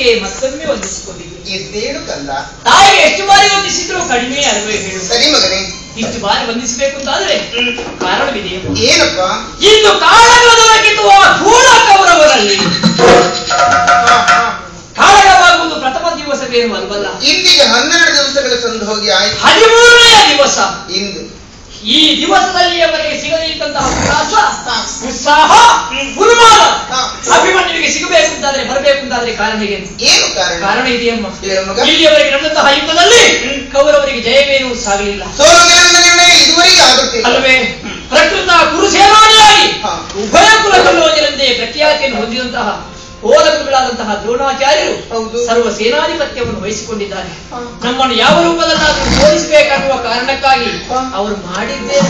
ಮತ್ತೊಮ್ಮೆ ವಂದಿಸಿಕೊಂಡಿದ್ದೆ. ಎದ್ದೇಳು ಕಂದ. ತಾಯಿಗೆ ಎಷ್ಟು ಬಾರಿ ವಂದಿಸಿದ್ರು ಕಡಿಮೆ ಅಲ್ವೇ ಹೇಳು. ಸರಿ ಮಗನೇ. ಇಷ್ಟು ಬಾರಿ ವಂದಿಸಬೇಕು ಅಂತಾದ್ರೆ ಕಾರಣವಿದೆ. ಏನಪ್ಪ? ಇಂದು ಕಾಳಗದೊಳಗಿರುವ ಧೂಳ ಕೌರವರಲ್ಲಿ ಕಾಳಗವಾಗುವುದು ಪ್ರಥಮ ದಿವಸವೇನು ಅಲ್ವಲ್ಲ. ಇಂದಿಗೆ 12 ದಿವಸಗಳ ಸಂದು ಹೋಗಿ ಆಯ್ತು. 13ನೇ ದಿವಸ ಇಂದು. ಈ ದಿವಸದಲ್ಲಿಯವರೆಗೆ ಸಿಗದಿದ್ದಂತಹ ಉಲ್ಲಾಸ, ಉತ್ಸಾಹ, ಉನ್ಮಾದ ಅಭಿಮನ್ಯುವಿಗೆ ಸಿಗಬೇಕು ಅಂತಾದ್ರೆ ಬರಬೇಕು ಅಂತಾದ್ರೆ ಕಾರಣ ಏನು? ಏನು ಕಾರಣ? ಕಾರಣ ಇದೆಯಮ್ಮ. ಇಲ್ಲಿಯವರೆಗೆ ನಡೆದಂತಹ ಯುದ್ಧದಲ್ಲಿ ಕೌರವರಿಗೆ ಜಯವೇನೂ ಸಾಗಲಿಲ್ಲ. ಇದುವರೆಗೆ ಆಗುತ್ತಿಲ್ಲ ಅಲ್ಲವೇ? ಪ್ರಕೃತ ಕುರುಸೇನಾನಿಯಾಗಿ ಉಭಯ ಕುಲಕಲ್ಲೋಜರಂತೆ ಪ್ರಖ್ಯಾತಿಯನ್ನು ಹೊಂದಿದಂತಹ ಓಲಕುಗಳಾದಂತಹ ದ್ರೋಣಾಚಾರ್ಯರು ಸರ್ವ ಸೇನಾಧಿಪತ್ಯವನ್ನು ವಹಿಸಿಕೊಂಡಿದ್ದಾರೆ. ನಮ್ಮನ್ನು ಯಾವ ರೂಪದಲ್ಲಾದರೂ ಸೋಲಿಸಬೇಕನ್ನುವ ಕಾರಣಕ್ಕಾಗಿ ಅವರು ಮಾಡಿದ್ದೇನೆ.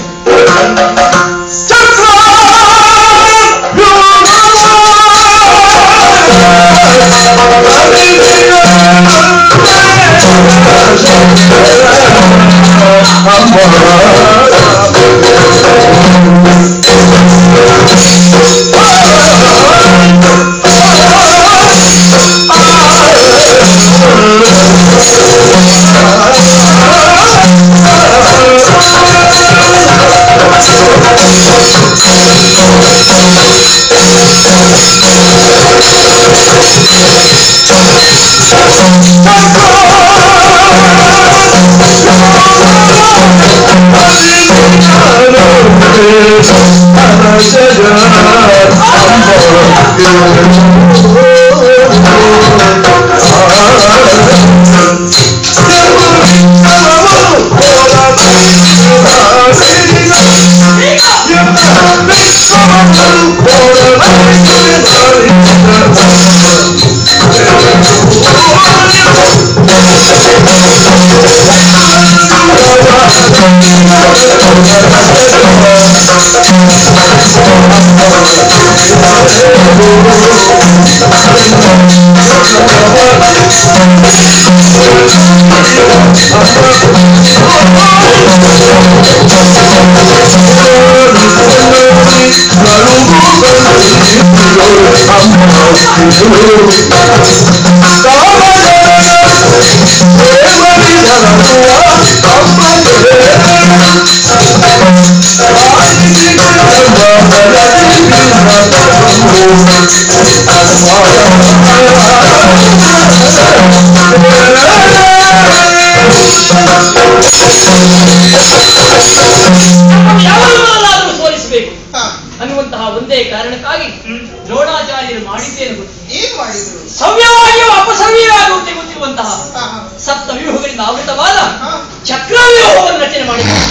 ಸೋಲಿಸಬೇಕು ಅನ್ನುವಂತಹ ಒಂದೇ ಕಾರಣಕ್ಕಾಗಿ ದ್ರೋಣಾಚಾರ್ಯರು ಮಾಡಿದ್ದೇನೆ ಗೊತ್ತು. ಏನ್ ಮಾಡಿದ್ರು? ಸವ್ಯವಾಗಿಯೂ ಅಪಸವ್ಯವಾಗುವಂತೆ ಗೊತ್ತಿರುವಂತಹ ಸಪ್ತ ವ್ಯೂಹಗಳಿಂದ ಆವೃತವಾದ ಚಕ್ರವ್ಯೂಹವನ್ನು ರಚನೆ ಮಾಡಿದ್ದಾರೆ.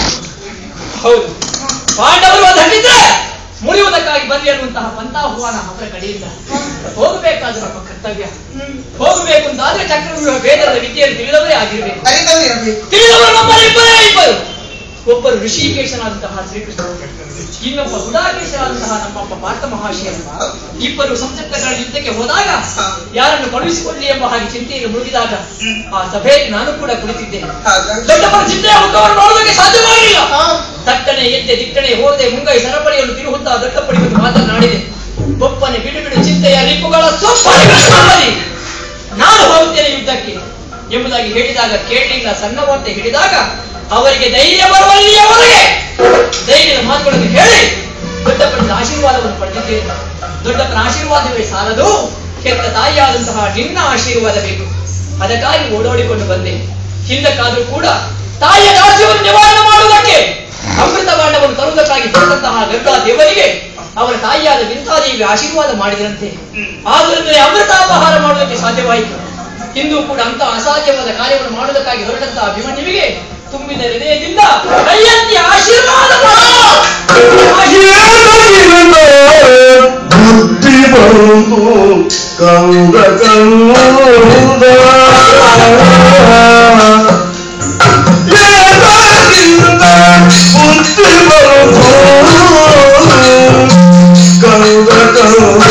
ಹೌದು, ಪಾಂಡವರು ಅದಕ್ಕಿದ್ರೆ ಮುರಿಯುವುದಕ್ಕಾಗಿ ಬರಲಿ ಅನ್ನುವಂತಹ ಪಂಥಾಹ್ವಾನ ಅವರ ಕಡೆಯಿಂದ ಹೋಗಬೇಕಾದ ನಮ್ಮ ಕರ್ತವ್ಯ. ಹೋಗಬೇಕು ಅಂತಾದ್ರೆ ಚಕ್ರವ್ಯೂಹ ಭೇದದ ವಿದ್ಯೆಯನ್ನು ತಿಳಿದವರೇ ಆಗಿರಬೇಕು. ತಿಳಿದವರು ನಮ್ಮಲ್ಲಿಬ್ಬರೇ ಇಬ್ಬರು. ಒಬ್ಬರು ಋಷಿಕೇಶನಾದಂತಹ ಶ್ರೀಕೃಷ್ಣ, ಇನ್ನೊಬ್ಬ ಗುಡಾಕೇಶನಾದಂತಹ ನಮ್ಮಪ್ಪ ಪಾರ್ಥ ಮಹಾಶಯ. ಇಬ್ಬರು ಸಂಸತ್ತಗಳ ಯುದ್ಧಕ್ಕೆ ಹೋದಾಗ ಯಾರನ್ನು ಕಳುಹಿಸಿಕೊಳ್ಳಿ ಎಂಬ ಹಾಗೆ ಚಿಂತೆಯಲ್ಲಿ ಮುಳುಗಿದಾಗ ಆ ಸಭೆಯಲ್ಲಿ ನಾನು ಕೂಡ ಕುಳಿತಿದ್ದೇನೆ. ದೊಡ್ಡಪ್ಪನ ಚಿಂತೆಯ ಮುಖವನ್ನು ನೋಡುವುದಕ್ಕೆ ಸಾಧ್ಯವಾಗಿಲ್ಲ. ತಟ್ಟನೆ ಎದ್ದೆ ದಿಟ್ಟನೆ ಹೋದೆ ಮುಂಗೈ ಸರಪಳಿಯನ್ನು ತಿರುಹುತ್ತಾ ದೊಡ್ಡಪ್ಪನಿಗೆ ಮಾತನಾಡಿದೆ. ಒಪ್ಪನೆ ಬಿಡು ಬಿಡು ಚಿಂತೆಯ ರಿಪುಗಳ ಸೊಪ್ಪಲ್ಲಿ ನಾನು ಹೋಗುತ್ತೇನೆ ಯುದ್ಧಕ್ಕೆ ಎಂಬುದಾಗಿ ಹೇಳಿದಾಗ ಕೇಳಲಿಲ್ಲ. ಸಣ್ಣವಂತೆ ಹಿಡಿದಾಗ ಅವರಿಗೆ ಧೈರ್ಯ ಬರುವಲ್ಲಿಯವರೆಗೆ ಧೈರ್ಯದ ಮಾತುಗಳನ್ನು ಹೇಳಿ ದೊಡ್ಡಪ್ಪನ ಆಶೀರ್ವಾದವನ್ನು ಪಡೆದಿದ್ದೇನೆ. ದೊಡ್ಡಪ್ಪನ ಆಶೀರ್ವಾದವೇ ಸಾಲದು, ಕೆಟ್ಟ ತಾಯಿಯಾದಂತಹ ನಿನ್ನ ಆಶೀರ್ವಾದ ಬೇಕು. ಅದಕ್ಕಾಗಿ ಓಡೋಡಿಕೊಂಡು ಬಂದೆ. ಹಿಂದಕ್ಕಾದರೂ ಕೂಡ ತಾಯಿಯ ದಾಸ್ಯವನ್ನು ನಿವಾರಣೆ ಮಾಡುವುದಕ್ಕೆ ಅಮೃತ ಭಾಂಡವನ್ನು ತರುವುದಕ್ಕಾಗಿ ಹೊರಟಂತಹ ಗಂಗಾ ದೇವರಿಗೆ ಅವರ ತಾಯಿಯಾದ ವಿಂತಾದೇವಿ ಆಶೀರ್ವಾದ ಮಾಡಿದರಂತೆ. ಆದ್ದರಿಂದಲೇ ಅಮೃತಾಪಹಾರ ಮಾಡುವುದಕ್ಕೆ ಸಾಧ್ಯವಾಯಿತು. ಇಂದು ಕೂಡ ಅಂತಹ ಅಸಾಧ್ಯವಾದ ಕಾರ್ಯವನ್ನು ಮಾಡುವುದಕ್ಕಾಗಿ ಹೊರಟಂತಹ ಅಭಿಮನ್ಯುವಿಗೆ ತುಂಬಿದ ಹೃದಯದಿಂದ ಕೈಯಂತಿ ಆಶೀರ್ವಾದ ಬುದ್ಧಿ ಬಂದು ಕಂದ ಕಂದ ಬುದ್ಧಿ ಬಂದು ಕಂದ ಕಂದ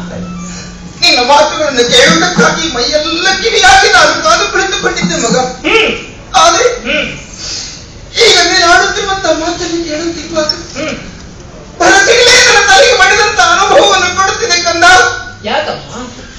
ನಿನ್ನ ಮಾತುಗಳನ್ನು ಕೇಳುವುದಕ್ಕಾಗಿ ಮೈಯೆಲ್ಲ ಕಿವಿಯಾಗಿ ನಾನು ಕಾದು ಕುಳಿತುಕೊಂಡಿದ್ದೆ ಮಗ. ಆದ್ರೆ ಈಗ ನೀನು ಆಡುತ್ತಿರುವಂತಹ ಮಾತನ್ನು ಕೇಳುತ್ತಿರುವಾಗ ಮನಸ್ಸಿಗೆ ನನ್ನ ತಲೆಗೆ ಮಾಡಿದಂತ ಅನುಭವವನ್ನು ಕೊಡುತ್ತಿದೆ ಕಂದ. ಯಾಕಮ್ಮ?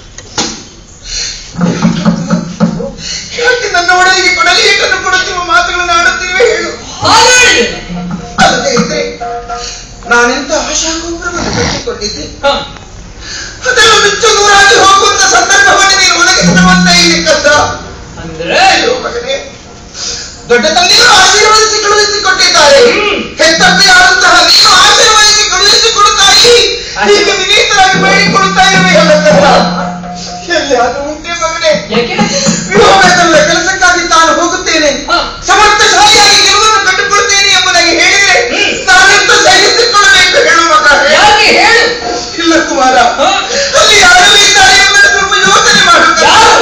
ಯಾಕೆ ನನ್ನ ಒಡಲಿಗೆ ಕೊಡಲಿ ಏಟನ್ನು ಕೊಡುತ್ತಿರುವ ಮಾತುಗಳನ್ನು ಆಡುತ್ತಿರುವೆ ಹೇಳು. ಅಲ್ಲದೆ ಇದ್ರೆ ನಾನೆಂತ ಆಶಾಗೋಪುರವನ್ನು ಕಟ್ಟಿಕೊಂಡಿದ್ದೆ, ಅದನ್ನು ಬಿಚ್ಚು ದೂರಾಗಿ ಹೋಗುವಂತ ಸಂದರ್ಭವನ್ನು ನೀನು ಒದಗಿಸಿರುವಂತ ಇಲ್ಲಿ ಕಂದ. ಅಂದ್ರೆ ಮಗನೇ, ದೊಡ್ಡ ತಂದೆಯು ಆಶೀರ್ವದಿಸಿ ಕಳುಹಿಸಿಕೊಟ್ಟಿದ್ದಾರೆ. ಹೆತ್ತಪ್ಪೆಯಾದಂತಹ ನೀನು ಆಶೀರ್ವದಿಸಿ ಕಳುಹಿಸಿಕೊಡುತ್ತಾಯಿ. ಈಗ ವಿನೀತರಾಗಿ ಬೇಡಿಕೊಡುತ್ತಾ ಇರುವೆ ಹೇಳಕ್ಕಲ್ಲ. ಎಲ್ಲಿ ಅದು ಉಂಟೆ ಮಗನೇ? ವಿವಾಹದ ಕೆಲಸಕ್ಕಾಗಿ ತಾನು ಹೋಗುತ್ತೇನೆ, ಸಮರ್ಥಶಾಲಿಯಾಗಿ ಗೆಲುವನ್ನು ಕಂಡುಕೊಳ್ತೇನೆ ಎಂಬುದಾಗಿ ಹೇಳಿದರೆ ನಾನೆಂತ ಸಹಿಸಿಕೊಳ್ಳಬೇಕು ಹೇಳು ಮಗ. ಯಾಕೆ ಹೇಳು? ಇಲ್ಲ ಕುಮಾರ, ಅಲ್ಲಿ ಯಾರು ಇದ್ದಾರೆ ಎಂಬುದನ್ನು ಸ್ವಲ್ಪ ಯೋಚನೆ ಮಾಡುತ್ತಾರೆ.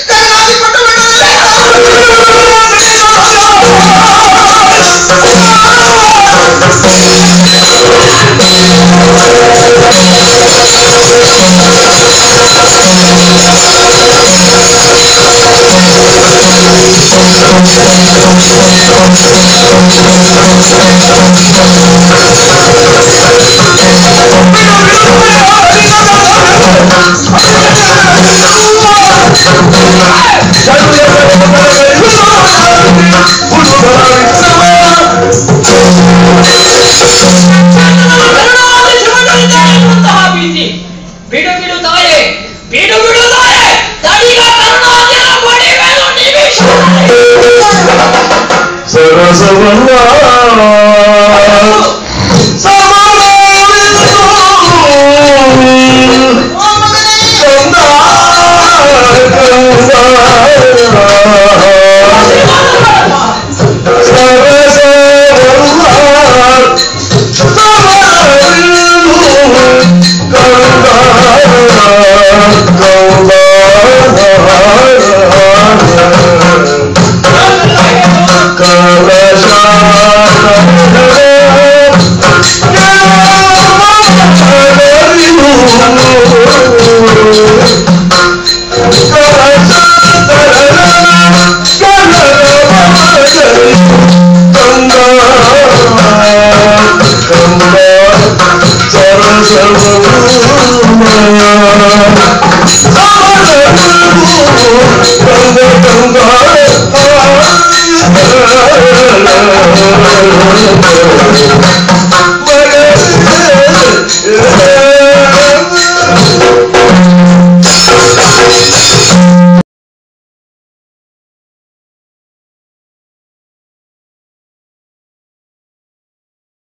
ಬಿಡು ಬಿಡು ತಾಯೇ, ಬಿಡು ಬಿಡು ತಾಯೇ, ತಡಿಗ ಕರುಣಾದಿಯ ಬಡಿವೇನು ನಿಮಿಷ. ಸರಸವಲ್ಲ